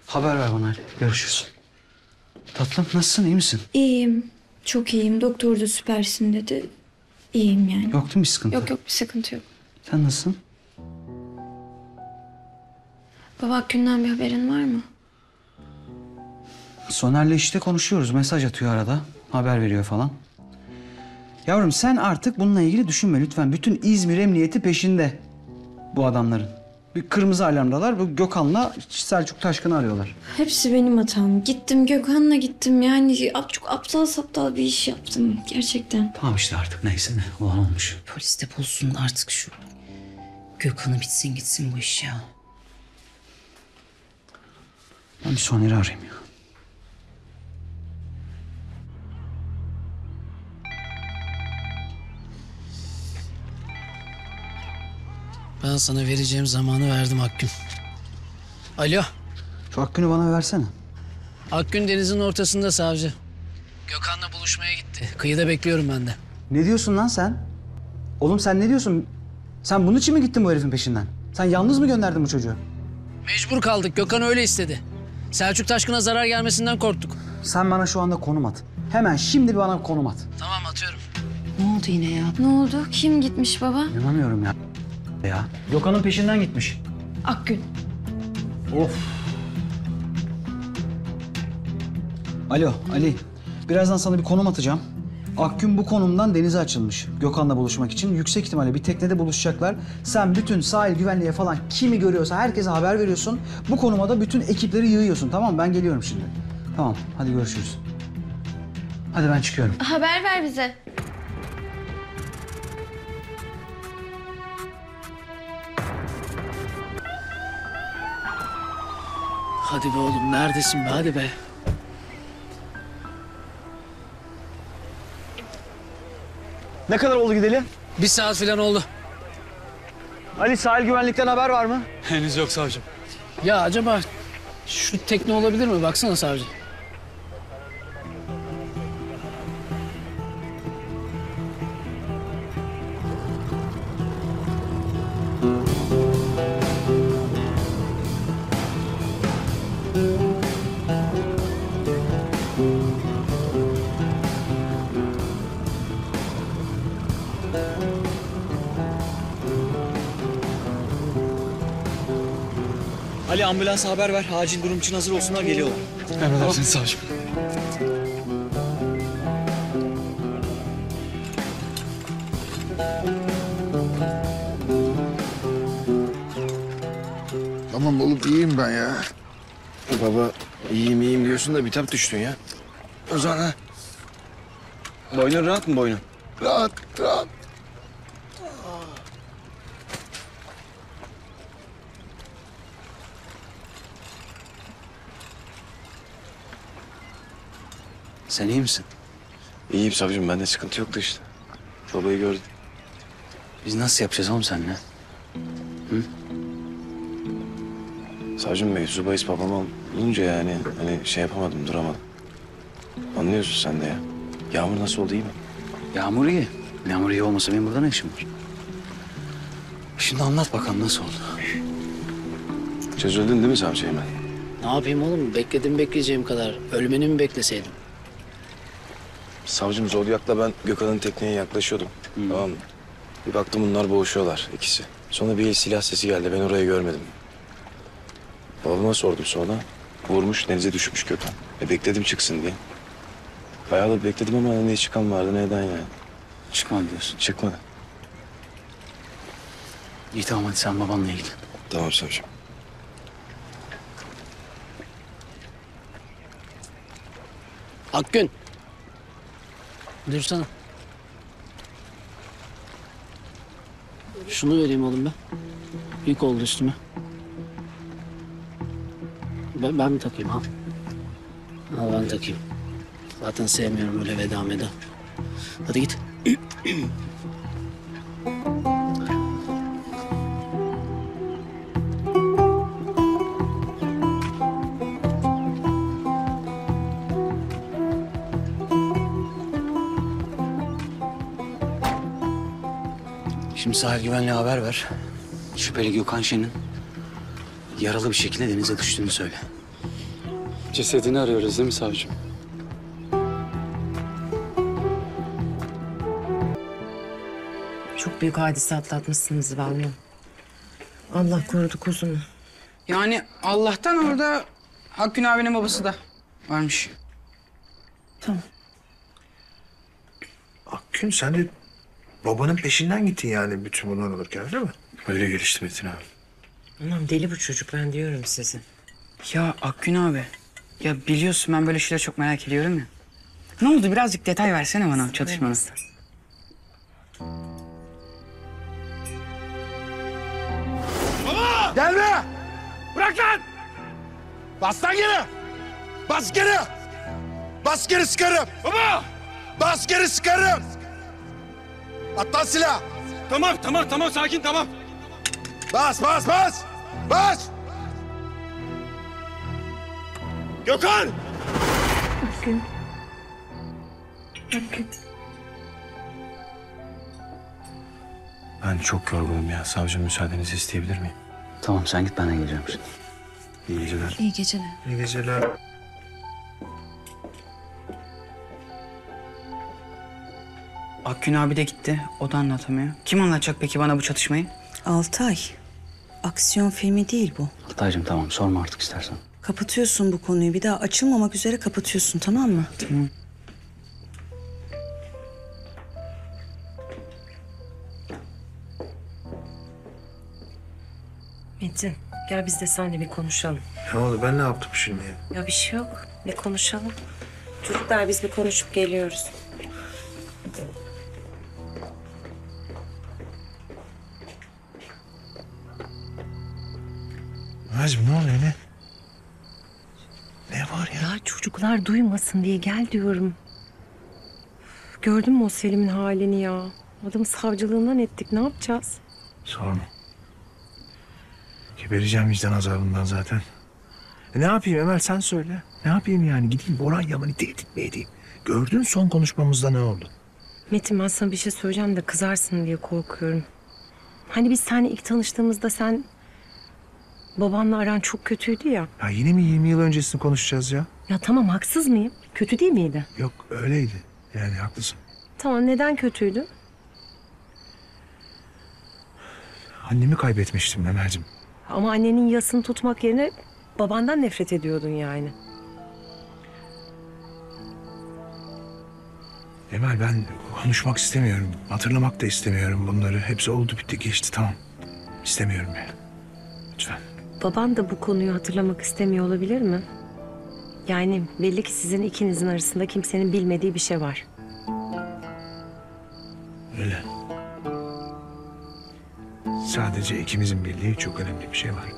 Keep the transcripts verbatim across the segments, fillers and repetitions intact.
Haber ver bana. Görüşürüz. Tatlım nasılsın? İyi misin? İyiyim. Çok iyiyim. Doktor da süpersin dedi. İyiyim yani. Yok değil mi bir sıkıntı? Yok yok bir sıkıntı yok. Sen nasılsın? Baba Akgün'den bir haberin var mı? Soner'le işte konuşuyoruz. Mesaj atıyor arada. Haber veriyor falan. Yavrum sen artık bununla ilgili düşünme lütfen. Bütün İzmir emniyeti peşinde bu adamların. Bir kırmızı alarmdalar. Bu Gökhan'la Selçuk Taşkın'ı arıyorlar. Hepsi benim hatam. Gittim Gökhan'la gittim. Yani çok aptal saptal bir iş yaptım. Gerçekten. Tamam işte artık neyse ne olan olmuş. Polis de bulsun artık şu Gökhan'ı, bitsin gitsin bu iş ya. Ben bir Soner'i arayayım ya. Ben sana vereceğim zamanı verdim Akgün. Alo. Şu Akgün'ü bana versene. Akgün denizin ortasında savcı. Gökhan'la buluşmaya gitti. Kıyıda bekliyorum ben de. Ne diyorsun lan sen? Oğlum sen ne diyorsun? Sen bunun için mi gittin bu herifin peşinden? Sen yalnız mı gönderdin bu çocuğu? Mecbur kaldık. Gökhan öyle istedi. Selçuk Taşkın'a zarar gelmesinden korktuk. Sen bana şu anda konum at. Hemen şimdi bana bir konum at. Tamam atıyorum. Ne oldu yine ya? Ne oldu? Kim gitmiş baba? İnanamıyorum ya. Ya. Gökhan'ın peşinden gitmiş. Akgün. Of. Alo Ali. Birazdan sana bir konum atacağım. Akgün bu konumdan denize açılmış. Gökhan'la buluşmak için. Yüksek ihtimalle bir teknede buluşacaklar. Sen bütün sahil güvenliğe falan kimi görüyorsa herkese haber veriyorsun. Bu konuma da bütün ekipleri yığıyorsun. Tamam mı? Ben geliyorum şimdi. Tamam. Hadi görüşürüz. Hadi ben çıkıyorum. Haber ver bize. Hadi be oğlum neredesin be hadi be. Ne kadar oldu gidelim? Bir saat falan oldu. Ali sahil güvenlikten haber var mı? Henüz yok savcım. Ya acaba şu tekne olabilir mi? Baksana savcı. Ali ambulansa haber ver. Acil durum için hazır olsunlar, geliyorlar. Emredersiniz savcım. Tamam oğlum iyiyim ben ya. Baba iyiyim iyiyim diyorsun da bitap düştün ya. O zaman ha. Boynun rahat mı boynun? Rahat rahat. Sen iyi misin? İyiyim savcım, bende sıkıntı yoktu işte. Babayı gördüm. Biz nasıl yapacağız oğlum seninle? Savcım mevzu bahis babam olunca yani hani şey yapamadım, duramadım. Anlıyorsun sen de ya. Yağmur nasıl oldu, iyi mi? Yağmur iyi. Yağmur iyi olmasa benim burada ne işim var? Şimdi anlat bakalım nasıl oldu? Çözüldün değil mi savcı hemen? Ne yapayım oğlum? Bekledim bekleyeceğim kadar. Ölmeni mi bekleseydim? Savcım Zodyak'la ben Gökhan'ın tekneye yaklaşıyordum. Tamam mı? Bir baktım bunlar boğuşuyorlar ikisi. Sonra bir el silah sesi geldi, ben orayı görmedim. Babama sordum sonra. Vurmuş, denize düşmüş Gökhan. E bekledim çıksın diye. Bayağı da bekledim ama ne çıkan vardı neden yani. Çıkmam diyorsun. Çıkmadı. İyi tamam hadi sen babanla ilgilen. Tamam savcım. Akgün. Dursana. Şunu vereyim oğlum ben. Yük oldu üstüme. Ben, ben mi takayım ha? Al ben takayım. Zaten sevmiyorum öyle veda meda. Hadi git. Şimdi sahil güvenliğe haber ver. Şüpheli Gökhan Şen'in yaralı bir şekilde denize düştüğünü söyle. Cesedini arıyoruz değil mi savcım? Çok büyük hadise atlatmışsınız vallahi. Allah korudu kuzunu. Yani Allah'tan orada Hakkün abinin babası da varmış. Akgün sen de babanın peşinden gittin yani bütün bunlar olurken öyle mi? Öyle gelişti Metin abi. Anam deli bu çocuk ben diyorum size. Ya Hakkün abi, ya biliyorsun ben böyle şeyleri çok merak ediyorum ya. Ne oldu? Birazcık detay versene bana o çatışmanın. Gelme! Bırak lan! Bas lan geri! Bas geri! Bas geri sıkarım! Baba! Bas geri sıkarım! At lan silah! Tamam tamam tamam sakin tamam. Bas bas bas! Bas! Gökhan! Ben çok yorgunum ya. Savcım müsaadenizi isteyebilir miyim? Tamam sen git ben de geleceğim şimdi. İyi geceler. İyi geceler. İyi geceler. Hakkün abi de gitti. O da anlatamıyor. Kim anlatacak peki bana bu çatışmayı? Altay. Aksiyon filmi değil bu. Altaycığım tamam sorma artık istersen. Kapatıyorsun bu konuyu. Bir daha açılmamak üzere kapatıyorsun, tamam mı? Tamam. Metin gel biz de seninle bir konuşalım. Ne oldu ben ne yaptım şimdi? Ya bir şey yok. Bir konuşalım. Çocuklar biz bir konuşup geliyoruz. Nazım ne oluyor ne? Ne var ya? Ya çocuklar duymasın diye gel diyorum. Gördün mü o Selim'in halini ya? Adamı savcılığından ettik. Ne yapacağız? Sorma. Gebereceğim vicdan azabından zaten. E ne yapayım Emel sen söyle. Ne yapayım yani gideyim Boran Yaman'ı tehdit mi edeyim? Gördün son konuşmamızda ne oldu? Metin ben sana bir şey söyleyeceğim de kızarsın diye korkuyorum. Hani biz seninle ilk tanıştığımızda sen... babanla aran çok kötüydü ya. Ya yine mi yirmi yıl öncesini konuşacağız ya? Ya tamam haksız mıyım? Kötü değil miydi? Yok öyleydi. Yani haklısın. Tamam neden kötüydü? Annemi kaybetmiştim Emel'cim. Ama annenin yasını tutmak yerine babandan nefret ediyordun yani. Emel ben konuşmak istemiyorum. Hatırlamak da istemiyorum bunları. Hepsi oldu bitti geçti tamam. İstemiyorum yani. Lütfen. Baban da bu konuyu hatırlamak istemiyor olabilir mi? Yani belli ki sizin ikinizin arasında kimsenin bilmediği bir şey var. Öyle. Sadece ikimizin bildiği çok önemli bir şey var.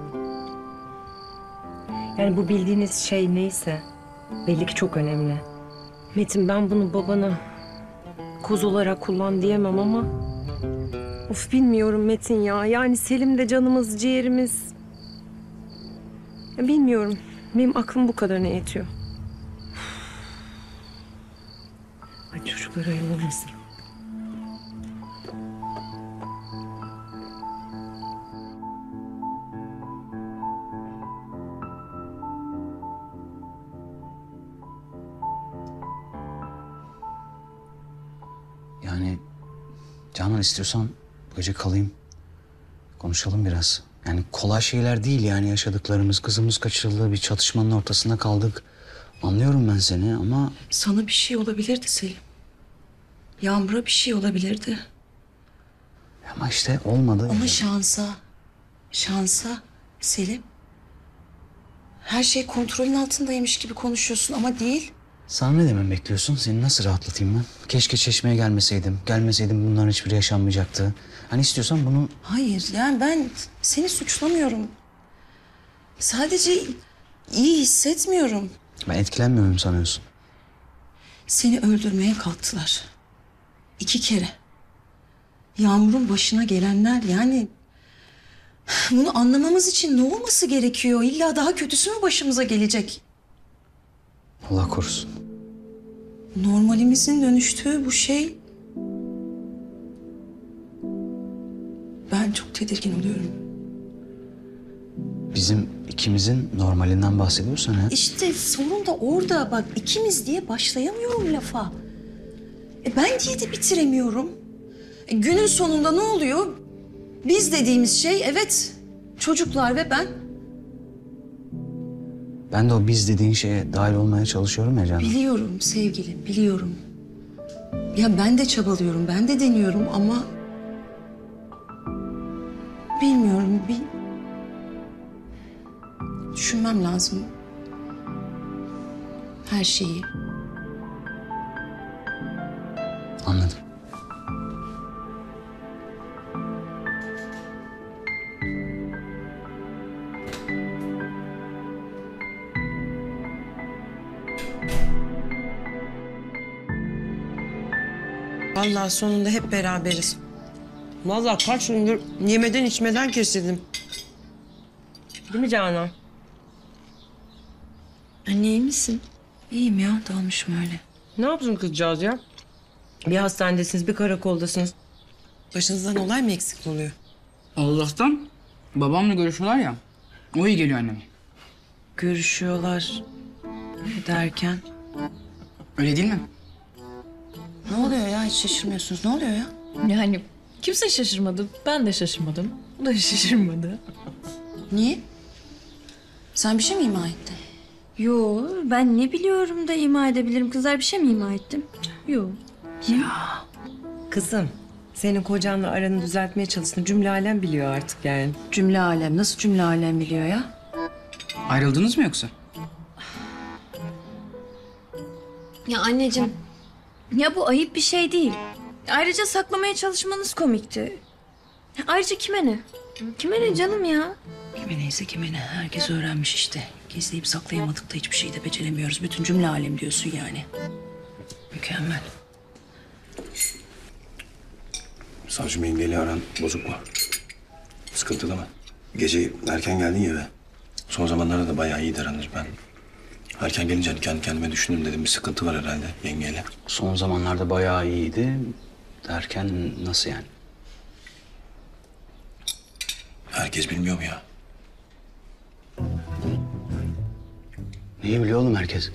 Yani bu bildiğiniz şey neyse belli ki çok önemli. Metin ben bunu babana koz olarak kullan diyemem ama... Of bilmiyorum Metin ya. Yani Selim de canımız, ciğerimiz. Ya bilmiyorum. Benim aklım bu kadarına yetiyor. Ay çocuklar ayıp olmasın. Yani Canan istiyorsan bu gece kalayım. Konuşalım biraz. Yani kolay şeyler değil yani yaşadıklarımız. Kızımız kaçırıldı, bir çatışmanın ortasında kaldık. Anlıyorum ben seni ama... Sana bir şey olabilirdi Selim. Yağmur'a bir şey olabilirdi. Ama işte olmadı. Ama şansa, şansa Selim. Her şey kontrolün altındaymış gibi konuşuyorsun ama değil. Sana ne demem bekliyorsun? Seni nasıl rahatlatayım ben? Keşke Çeşme'ye gelmeseydim. Gelmeseydim bunların hiçbiri yaşanmayacaktı. Hani istiyorsan bunu... Hayır yani ben seni suçlamıyorum. Sadece iyi hissetmiyorum. Ben etkilenmiyorum sanıyorsun. Seni öldürmeye kalktılar. İki kere. Yağmur'un başına gelenler yani... Bunu anlamamız için ne olması gerekiyor? İlla daha kötüsü mü başımıza gelecek? Allah korusun. Normalimizin dönüştüğü bu şey... Ben çok tedirgin oluyorum. bizim ikimizin normalinden bahsediyorsan ha. İşte sorun da orada. Bak ikimiz diye başlayamıyorum lafa. E ben diye de bitiremiyorum. E günün sonunda ne oluyor? Biz dediğimiz şey evet çocuklar ve ben. Ben de o biz dediğin şeye dahil olmaya çalışıyorum ya Canan. Biliyorum sevgilim, biliyorum. Ya ben de çabalıyorum, ben de deniyorum ama... Bilmiyorum, bir... Düşünmem lazım. Her şeyi. Anladım. Vallahi sonunda hep beraberiz. Vallahi kaç gündür yemeden içmeden kesildim. Değil mi Canan? Anne iyi misin? İyiyim ya, dalmışım öyle. Ne yaptın kızcağız ya? Bir hastanedesiniz, bir karakoldasınız. Başınızdan olay mı eksik oluyor? Allah'tan babamla görüşüyorlar ya. O iyi geliyor anneme. Görüşüyorlar derken... Öyle değil mi? Ne oluyor ya? Hiç şaşırmıyorsunuz. Ne oluyor ya? Yani kimse şaşırmadı. Ben de şaşırmadım. O da şaşırmadı. Niye? Sen bir şey mi ima ettin? Yo, ben ne biliyorum da ima edebilirim. Kızlar bir şey mi ima ettim? Yo. Ya kızım, senin kocanla aranı düzeltmeye çalıştın. Cümle alem biliyor artık yani. Cümle alem. Nasıl cümle alem biliyor ya? Ayrıldınız mı yoksa? Ya anneciğim, ya bu ayıp bir şey değil. Ayrıca saklamaya çalışmanız komikti. Ayrıca kime ne? Kime ne canım ya? Kime neyse kime ne. Herkes öğrenmiş işte. Gizleyip saklayamadık da hiçbir şeyi de beceremiyoruz. Bütün cümle alem diyorsun yani. Mükemmel. Savcım yengeyle aran bozuk mu? Sıkıntılı mı? Gece erken geldin ya eve. Son zamanlarda da bayağı iyi aranız ben. Erken gelince hani kendi kendime düşündüm dedim bir sıkıntı var herhalde yengeyle. Son zamanlarda bayağı iyiydi. Derken nasıl yani? Herkes bilmiyor mu ya? Neyi biliyor oğlum herkes?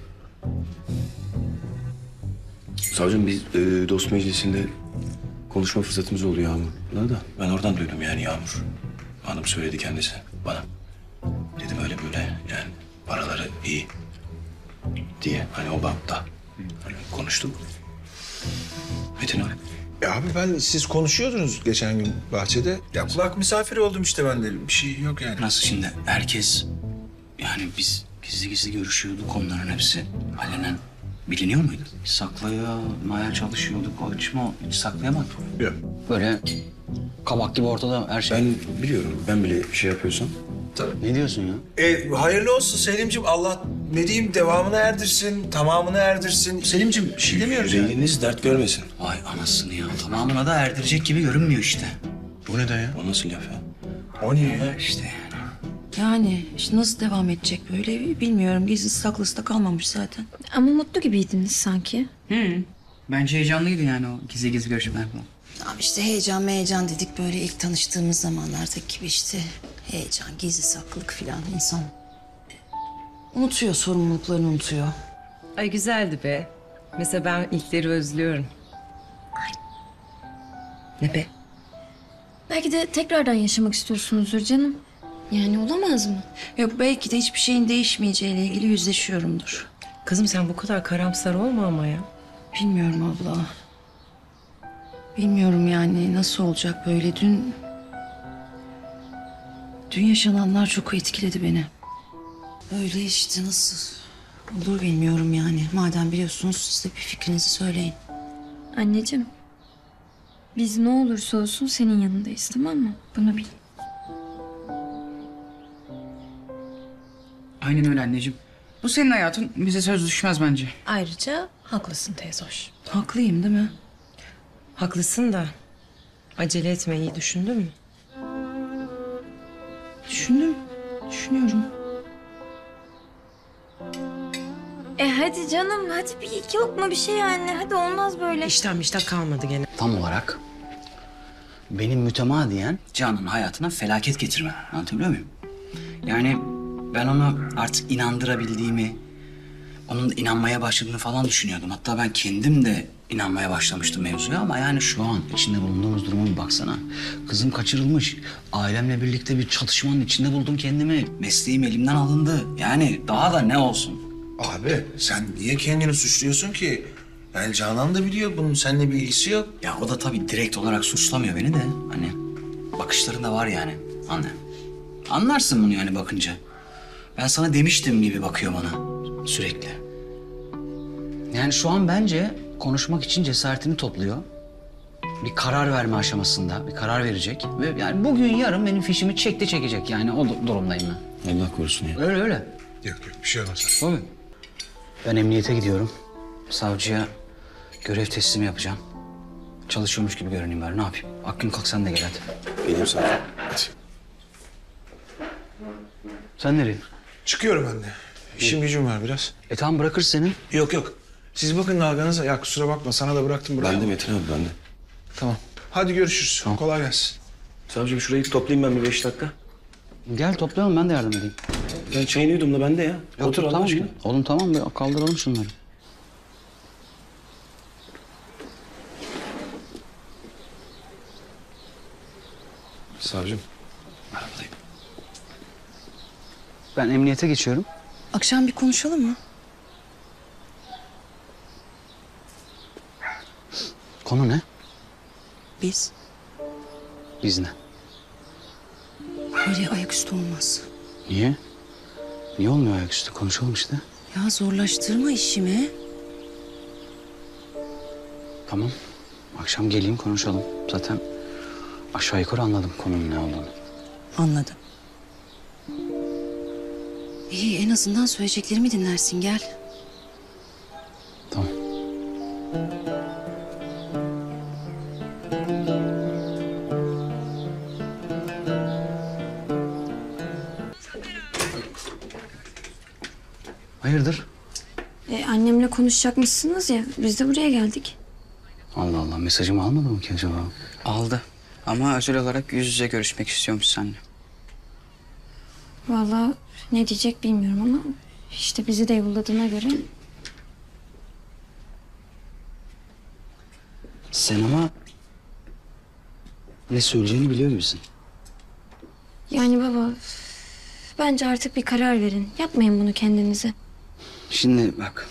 Savcım biz e, dost meclisinde konuşma fırsatımız oldu Yağmur'la da. Ben oradan duydum yani Yağmur. Hanım söyledi kendisi bana. Dedim öyle böyle yani paraları iyi diye hani o bapta hani konuştuk. Metin abi. Ya abi ben siz konuşuyordunuz geçen gün bahçede. Ya kulak misafiri oldum işte ben de. Bir şey yok yani. Nasıl şimdi herkes yani biz gizli gizli görüşüyorduk onların hepsi. Alenen biliniyor muydu? Saklayamaya çalışıyorduk. O hiç mi hiç saklayamadık? Yok. Böyle kabak gibi ortada her şey. Ben biliyorum. Ben bile şey yapıyorsam. Tabii. Ne diyorsun ya? E, hayırlı olsun Selim'ciğim. Allah ne diyeyim devamını erdirsin, tamamını erdirsin. Selim'ciğim bir şey demiyoruz ya. Yüreğiniz dert görmesin. Vay anasını ya. Tamamına da erdirecek gibi görünmüyor işte. Bu neden ya? O nasıl laf ya? O niye ya? İşte yani. Yani işte nasıl devam edecek böyle bilmiyorum. Gizlisi saklısı da kalmamış zaten. Ama mutlu gibiydiniz sanki. Hı. Bence heyecanlıydı yani o gizli gizli görüşmeler falan. Tamam işte heyecan heyecan dedik böyle ilk tanıştığımız zamanlardaki gibi işte. Heyecan, gizli saklılık filan insan unutuyor, sorumluluklarını unutuyor. Ay güzeldi be. Mesela ben ilkleri özlüyorum. Ne be? Belki de tekrardan yaşamak istiyorsunuzdur canım. Yani olamaz mı? Yok belki de hiçbir şeyin değişmeyeceğiyle ilgili yüzleşiyorumdur. Kızım sen bu kadar karamsar olma ama ya. Bilmiyorum abla. Bilmiyorum yani nasıl olacak böyle dün... Dün yaşananlar çok etkiledi beni. Öyle işte nasıl olur bilmiyorum yani. Madem biliyorsunuz siz de bir fikrinizi söyleyin. Anneciğim, biz ne olursa olsun senin yanındayız, tamam mı? Bunu bil. Aynen öyle anneciğim. Bu senin hayatın. Bize söz düşmez bence. Ayrıca haklısın teyze hoş. Haklıyım değil mi? Haklısın da acele etme, iyi düşündün mü? Düşündüm, düşünüyorum. E hadi canım, hadi bir iki lokma bir şey yani. Hadi olmaz böyle. İşten işten kalmadı gene. Tam olarak benim mütemadiyen Can'ın hayatına felaket getirme. Anlatabiliyor muyum? Yani ben onu artık inandırabildiğimi, onun da inanmaya başladığını falan düşünüyordum. Hatta ben kendim de inanmaya başlamıştım mevzuya ama yani şu an içinde bulunduğumuz duruma bir baksana. Kızım kaçırılmış. Ailemle birlikte bir çatışmanın içinde buldum kendimi. Mesleğim elimden alındı. Yani daha da ne olsun? Abi sen niye kendini suçluyorsun ki? Yani Canan da biliyor bunun seninle bir ilgisi yok. Ya o da tabii direkt olarak suçlamıyor beni de. Hani bakışlarında var yani. Anne. Anlarsın bunu yani bakınca. Ben sana demiştim gibi bakıyor bana sürekli. Yani şu an bence konuşmak için cesaretini topluyor. Bir karar verme aşamasında, bir karar verecek. Ve yani bugün yarın benim fişimi çekti çekecek yani o du- durumdayım ben. Allah korusun ya. Öyle öyle. Yok yok bir şey olmaz. Tabii. Ben emniyete gidiyorum. Savcıya görev teslimi yapacağım. Çalışıyormuş gibi görüneyim bari. Ne yapayım? Akgün kalk sen de gel hadi. Geleyim savcım. Hadi. Sen nereye? Çıkıyorum ben de. İşim gücüm var biraz. E tamam bırakır seni. Yok yok. Siz bakın dalganıza. Ya kusura bakma sana da bıraktım buraya. Ben de Metin abi ben de. Tamam. Hadi görüşürüz. Tamam. Kolay gelsin. Savcım şurayı bir toplayayım ben bir beş dakika. Gel toplayalım ben de yardım edeyim. Ben çayını yudum da ben de ya. Yok, Otur Allah tamam aşkına. ya. Oğlum tamam be kaldıralım şunları. Savcım. Arabadayım. Ben emniyete geçiyorum. Akşam bir konuşalım mı? Konu ne? Biz. Biz ne? Böyle ayaküstü olmaz. Niye? Niye olmuyor ayaküstü? Konuşalım işte. Ya zorlaştırma işimi. Tamam. Akşam geleyim konuşalım. Zaten aşağı yukarı anladım konunun ne olduğunu. Anladım. İyi en azından söyleyeceklerimi dinlersin gel. Tamam. Hayırdır? E, annemle konuşacakmışsınız ya. Biz de buraya geldik. Allah Allah mesajımı almadı mı ki acaba? Aldı. Ama özel olarak yüz yüze görüşmek istiyormuş seninle. Vallahi ne diyecek bilmiyorum ama işte bizi de yolladığına göre. Sen ama ne söyleyeceğini biliyor gibisin. Yani baba bence artık bir karar verin. Yapmayın bunu kendinize. Şimdi bak.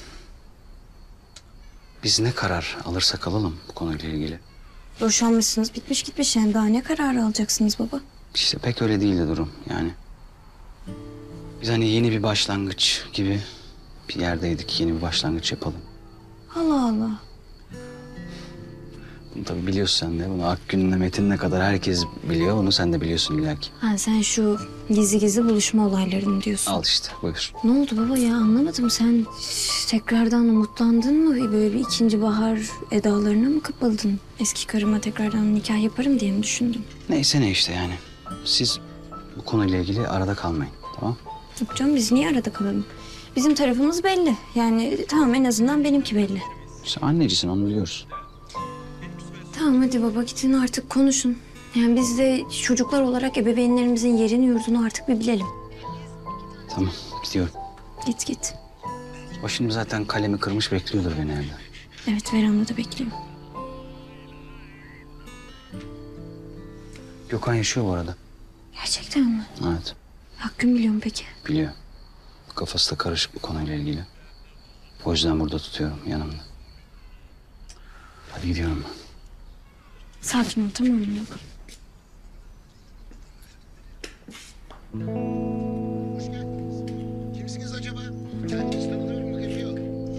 Biz ne karar alırsak alalım bu konuyla ilgili. Boşanmışsınız bitmiş gitmiş yani daha ne kararı alacaksınız baba? İşte pek öyle değildi durum yani. Biz hani yeni bir başlangıç gibi bir yerdeydik. Yeni bir başlangıç yapalım. Allah Allah. Bunu tabii biliyorsun sen de. Bunu Akgün'le Metin'le kadar herkes biliyor. Onu sen de biliyorsun illa ki. Ha sen şu gizli gizli buluşma olaylarını diyorsun. Al işte buyur. Ne oldu baba ya anlamadım. Sen tekrardan umutlandın mı? Böyle bir ikinci bahar edalarına mı kapıldın? Eski karıma tekrardan nikah yaparım diye mi düşündün? Neyse ne işte yani. Siz bu konuyla ilgili arada kalmayın tamam? Yok canım biz niye arada kalalım? Bizim tarafımız belli. Yani tamam en azından benimki belli. Sen annecisin onu biliyoruz. Tamam hadi baba gidin artık konuşun. Yani biz de çocuklar olarak ebeveynlerimizin yerini yurdunu artık bir bilelim. Tamam gidiyorum. Git git. O şimdi zaten kalemi kırmış bekliyordur beni evde. Evet verandada bekliyorum. Gökhan yaşıyor bu arada. Gerçekten mi? Evet Hakkım biliyor mu peki? biliyor. Kafası da karışık bu konuyla ilgili. O yüzden burada tutuyorum yanımda. Hadi gidiyorum ben. Sakin ol tamam mı? Kimsiniz acaba? Kendiniz tanıyor mu? Geçiyor.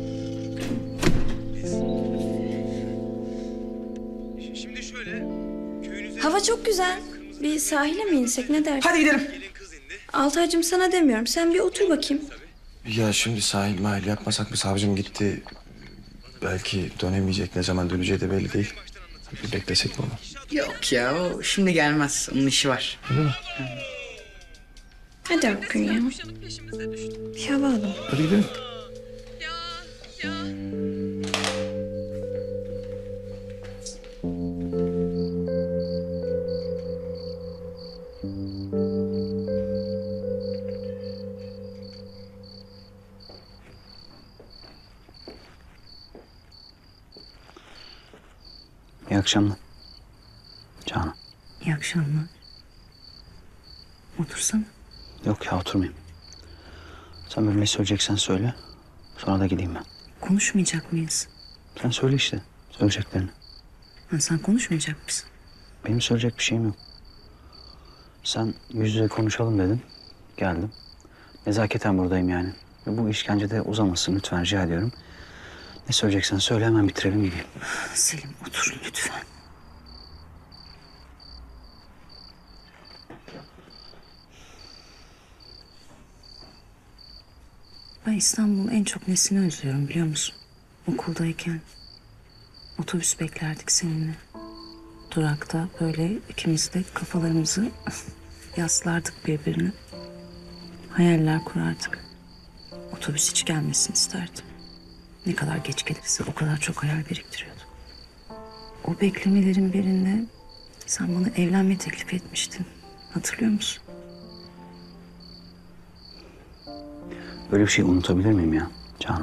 Şimdi şöyle. Köyünüze... Hava çok güzel. Bir sahile mi insek ne dersin? Hadi gidelim. Altaycığım sana demiyorum. Sen bir otur bakayım. Ya şimdi sahil mahil yapmasak mı savcım gitti. Belki dönemeyecek ne zaman döneceği de belli değil. Bir beklesek mi onu? Yok ya o şimdi gelmez. Onun işi var. Öyle mi? Hadi Hakkım ya. Bir hava alalım. Hadi gidelim. İyi akşamlar. Canan. İyi akşamlar. Otursana. Yok ya oturmayayım. Sen böyle ne söyleyeceksen söyle. Sonra da gideyim ben. Konuşmayacak mıyız? Sen söyle işte söyleyeceklerini. Ha, sen konuşmayacak mısın? Benim söyleyecek bir şeyim yok. Sen yüz yüze konuşalım dedin. Geldim. Nezaketen buradayım yani. Ve bu işkence de uzamasın lütfen rica ediyorum. Ne söyleyeceksen söyle hemen bitirelim gideyim. Selim otur lütfen. Ben İstanbul'un en çok nesini özlüyorum biliyor musun? Okuldayken otobüs beklerdik seninle. Durakta böyle ikimiz de kafalarımızı yaslardık birbirine. Hayaller kurardık. Otobüs hiç gelmesin isterdim. Ne kadar geç gelirse o kadar çok hayal biriktiriyordum. O beklemelerin birinde sen bana evlenme teklif etmiştin. Hatırlıyor musun? Böyle bir şey unutabilir miyim ya Canan?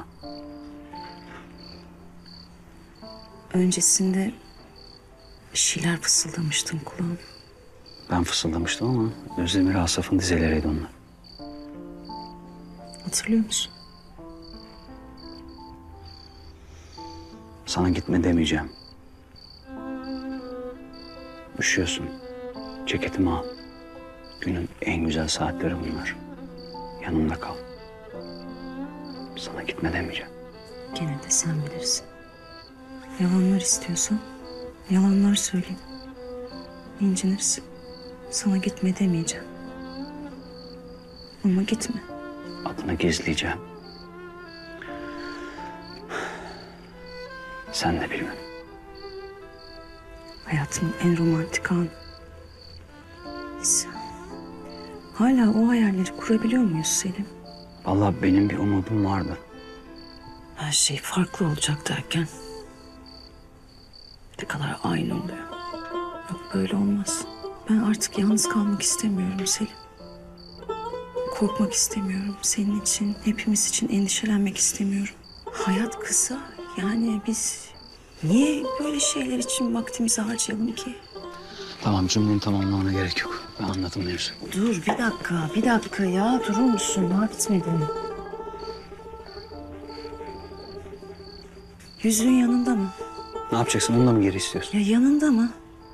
Öncesinde bir şeyler fısıldamıştın kulağıma. Ben fısıldamıştım ama Özdemir Asaf'ın dizeleriydi onlar. Hatırlıyor musun? Sana gitme demeyeceğim. Üşüyorsun. Ceketimi al. Günün en güzel saatleri bunlar. Yanımda kal. Sana gitme demeyeceğim. Gene de sen bilirsin. Yalanlar istiyorsan yalanlar söyleyeyim. İncinirsin. Sana gitme demeyeceğim. Ama gitme. Adını gizleyeceğim. Sen de bilmem. Hayatımın en romantik anı. Biz hala o hayalleri kurabiliyor muyuz Selim? Vallahi benim bir umudum vardı. Her şey farklı olacak derken ne kadar aynı oluyor. Yok böyle olmaz. Ben artık yalnız kalmak istemiyorum Selim. Korkmak istemiyorum senin için, hepimiz için endişelenmek istemiyorum. Hayat kısa. Yani biz niye böyle şeyler için vaktimizi harcayalım ki? Tamam cümlenin tamamlamana gerek yok. Ben anladım mevzu. Dur bir dakika, bir dakika ya. Durur musun? Daha bitmedi. Yüzüğün yanında mı? Ne yapacaksın? Onu da mı geri istiyorsun? Ya yanında mı?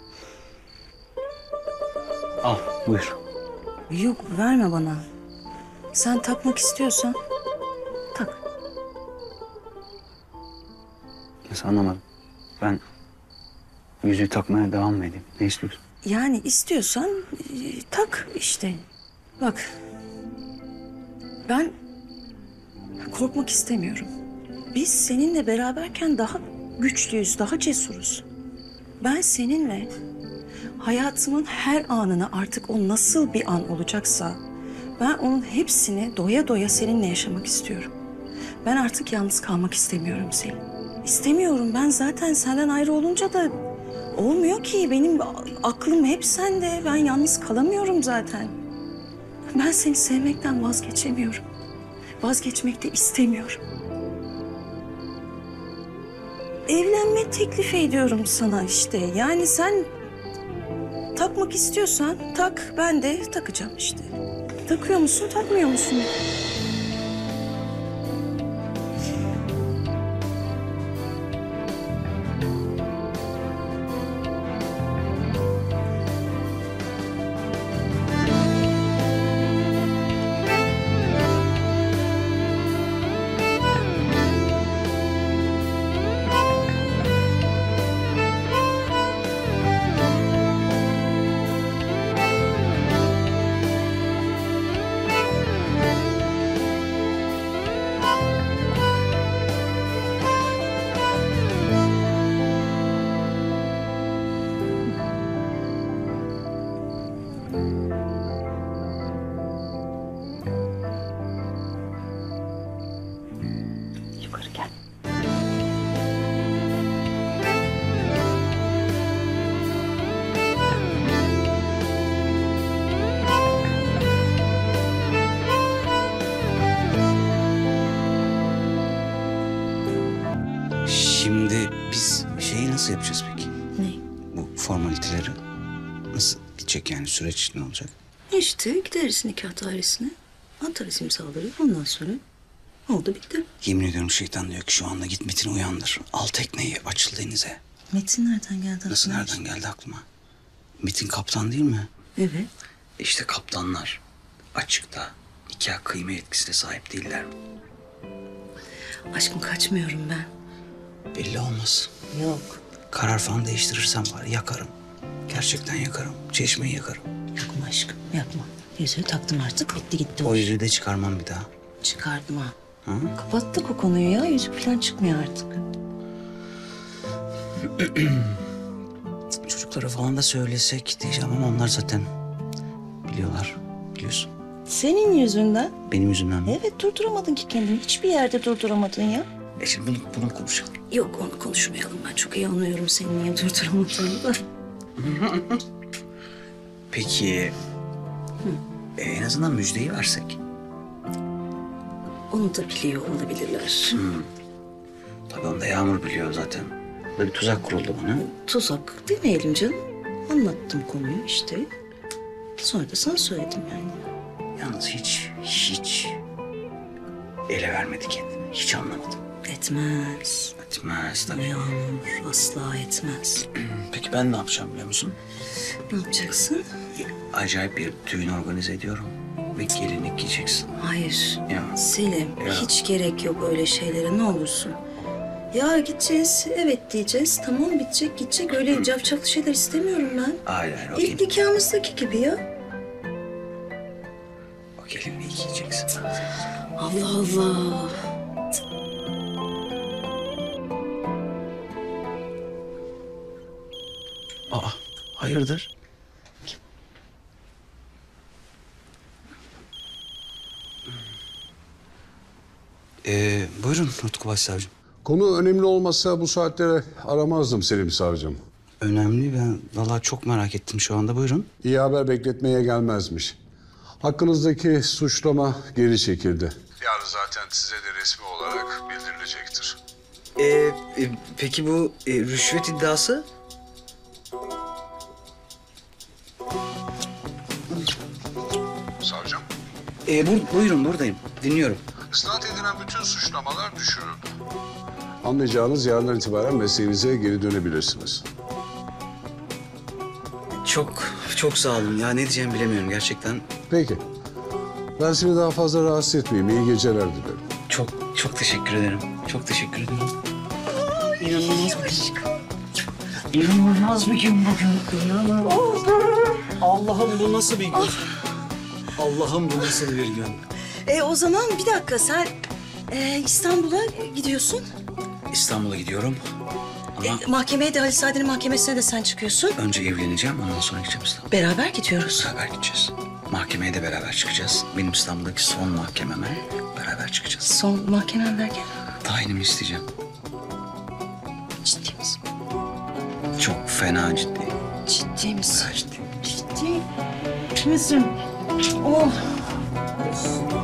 Al buyur. Yok verme bana. Sen takmak istiyorsan tak. Nasıl anlamadım. Ben yüzüğü takmaya devam mı edeyim? Ne istiyorsun? Yani istiyorsan e, tak işte. Bak. Ben korkmak istemiyorum. Biz seninle beraberken daha güçlüyüz, daha cesuruz. Ben seninle hayatımın her anını artık o nasıl bir an olacaksa ben onun hepsini doya doya seninle yaşamak istiyorum. Ben artık yalnız kalmak istemiyorum Selim. İstemiyorum. Ben zaten senden ayrı olunca da olmuyor ki. Benim aklım hep sende. Ben yalnız kalamıyorum zaten. Ben seni sevmekten vazgeçemiyorum. Vazgeçmek de istemiyorum. Evlenme teklif ediyorum sana işte. Yani sen takmak istiyorsan tak, ben de takacağım işte. Takıyor musun, takmıyor musun? Yukarı gel. Şimdi biz şeyi nasıl yapacağız peki? Ne? formaliteleri? Nasıl gidecek yani, süreç ne olacak? İşte gideriz nikah dairesine. Atarız imzaları. Ondan sonra oldu bitti. Yemin ediyorum şeytan diyor ki şu anda git Metin'i uyandır. Al tekneyi, açıl denize. Metin nereden geldi? Nasıl aklına? nereden geldi aklıma? Metin kaptan değil mi? Evet. İşte kaptanlar açıkta nikah kıyma yetkisine sahip değiller. Aşkım kaçmıyorum ben. Belli olmaz. Yok. Karar falan değiştirirsem var yakarım. Gerçekten yakarım. Çeşmeyi yakarım. Yapma aşkım yapma. Yüzüğü taktım artık bitti gitti. O yüzüğü de çıkarmam bir daha. Çıkardım ha. Hı? Kapattık o konuyu ya. Yüzük falan çıkmıyor artık. Çocuklara falan da söylesek diyeceğim ama onlar zaten biliyorlar. Biliyorsun. Senin yüzünden. Benim yüzümden mi? Evet durduramadın ki kendini. Hiçbir yerde durduramadın ya. E şimdi bunu, bunu konuşalım. Yok onu konuşmayalım. Ben çok iyi anlıyorum seni niye durduramadığını da. Peki e, en azından müjdeyi versek. Onu da biliyor olabilirler. Hmm. Tabii onu da Yağmur biliyor zaten. Burada bir tuzak kuruldu bana. Tuzak demeyelim canım. Anlattım konuyu işte. Sonra da sana söyledim yani. Yalnız hiç, hiç ele vermedi kendini. Hiç anlamadım. Etmez. Etmez tabii. Yağmur asla etmez. Peki ben ne yapacağım biliyor musun? Ne yapacaksın? Acayip bir düğün organize ediyorum. Ve gelinlik giyeceksin. Hayır. Ya. Selim Ya. hiç gerek yok öyle şeylere ne olursun. Ya gideceğiz, evet diyeceğiz. Tamam bitecek, gidecek. Öyle cafcaflı şeyler istemiyorum ben. Hayır hayır o, İlk gelin, nikahımızdaki gibi ya. o gelinliği giyeceksin. Allah Allah. Aa hayırdır? Ee, buyurun Utku Başsavcım. Konu önemli olmasa bu saatlere aramazdım Selim Savcım. Önemli, ben vallahi çok merak ettim şu anda, buyurun. İyi haber bekletmeye gelmezmiş. Hakkınızdaki suçlama geri çekildi. Yarın zaten size de resmi olarak bildirilecektir. Ee, e, peki bu e, rüşvet iddiası? Savcım, Ee, bur buyurun buradayım, dinliyorum. isnat edilen bütün suçlamalar düşürüldü. Anlayacağınız yarından itibaren mesleğinize geri dönebilirsiniz. Çok, çok sağ olun. Ya ne diyeceğimi bilemiyorum gerçekten. Peki. Ben seni daha fazla rahatsız etmeyeyim. İyi geceler dilerim. Çok, çok teşekkür ederim. Çok teşekkür ederim. İnanılmaz bir gün. İnanılmaz bir gün bugün. İnanılmaz. Allah'ım bu nasıl bir gün? Allah'ım bu nasıl bir gün? E o zaman bir dakika sen e, İstanbul'a gidiyorsun. İstanbul'a gidiyorum. Ama E, mahkemeye de Halis Saadet'in mahkemesine de sen çıkıyorsun. önce evleneceğim, ondan sonra gideceğim İstanbul'a. Beraber gidiyoruz. Beraber gideceğiz. Mahkemeye de beraber çıkacağız. Benim İstanbul'daki son mahkememe beraber çıkacağız. Son mahkemen derken? Tayinimi isteyeceğim. Ciddi misin? Çok fena ciddi. Ciddi misin? Ciddi. Ciddi misin? Oh.